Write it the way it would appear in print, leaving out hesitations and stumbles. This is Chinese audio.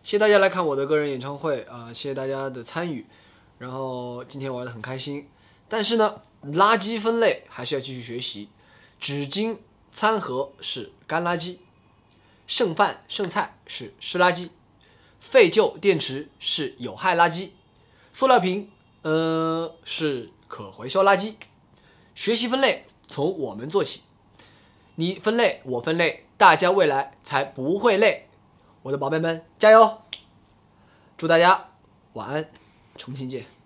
谢谢大家来看我的个人演唱会谢谢大家的参与。然后今天玩的很开心，但是呢，垃圾分类还是要继续学习。纸巾、餐盒是干垃圾，剩饭剩菜是湿垃圾，废旧电池是有害垃圾，塑料瓶是可回收垃圾。学习分类从我们做起，你分类我分类，大家未来才不会累。我的宝贝们，加油！祝大家晚安，重新见。